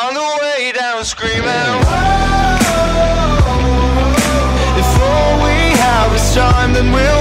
on the way down screaming, whoa. If all we have is time, then we'll